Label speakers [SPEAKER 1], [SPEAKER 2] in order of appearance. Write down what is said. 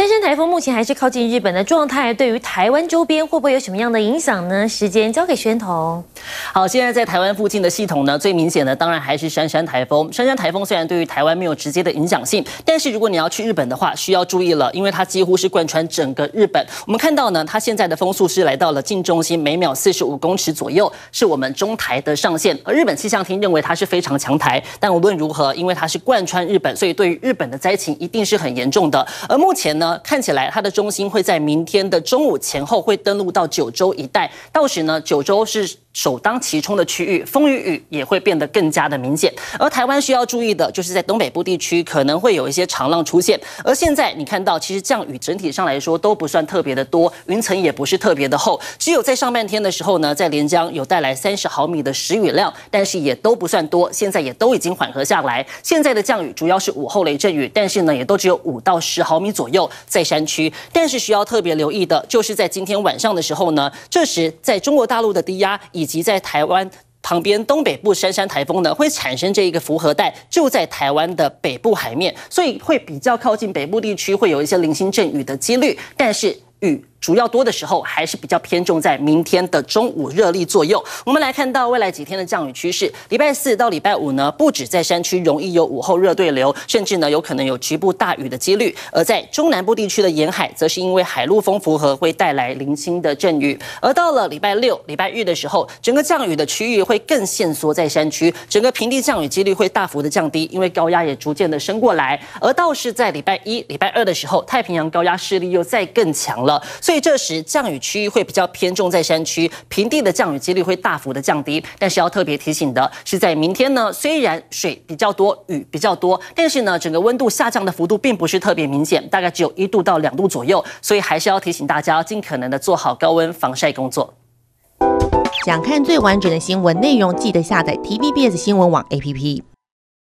[SPEAKER 1] 山山台风目前还是靠近日本的状态，对于台湾周边会不会有什么样的影响呢？时间交给宣彤。
[SPEAKER 2] 好，现在在台湾附近的系统呢，最明显的当然还是山山台风。山山台风虽然对于台湾没有直接的影响性，但是如果你要去日本的话，需要注意了，因为它几乎是贯穿整个日本。我们看到呢，它现在的风速是来到了近中心每秒45公尺左右，是我们中台的上限。而日本气象厅认为它是非常强台，但无论如何，因为它是贯穿日本，所以对于日本的灾情一定是很严重的。而目前呢，看起来它的中心会在明天的中午前后会登陆到九州一带，到时呢，九州是首当其冲的区域，风与雨也会变得更加的明显。而台湾需要注意的就是在东北部地区可能会有一些长浪出现。而现在你看到，其实降雨整体上来说都不算特别的多，云层也不是特别的厚，只有在上半天的时候呢，在连江有带来30毫米的时雨量，但是也都不算多，现在也都已经缓和下来。现在的降雨主要是午后雷阵雨，但是呢，也都只有5到10毫米左右在山区。但是需要特别留意的就是在今天晚上的时候呢，这时在中国大陆的低压以及在台湾旁边东北部山山台风呢，会产生这一个符合带，就在台湾的北部海面，所以会比较靠近北部地区，会有一些零星阵雨的几率，但是雨主要多的时候，还是比较偏重在明天的中午热力左右。我们来看到未来几天的降雨趋势，礼拜4到礼拜5呢，不止在山区容易有午后热对流，甚至呢有可能有局部大雨的几率。而在中南部地区的沿海，则是因为海陆风符合，会带来零星的阵雨。而到了礼拜6、礼拜日的时候，整个降雨的区域会更限缩在山区，整个平地降雨几率会大幅的降低，因为高压也逐渐的升过来。而倒是在礼拜1、礼拜2的时候，太平洋高压势力又再更强了，所以这时降雨区域会比较偏重在山区，平地的降雨几率会大幅的降低。但是要特别提醒的是，在明天呢，虽然水比较多，雨比较多，但是呢，整个温度下降的幅度并不是特别明显，大概只有1度到2度左右，所以还是要提醒大家，尽可能的做好高温防晒工作。
[SPEAKER 3] 想看最完整的新闻内容，记得下载 TVBS 新闻网 APP。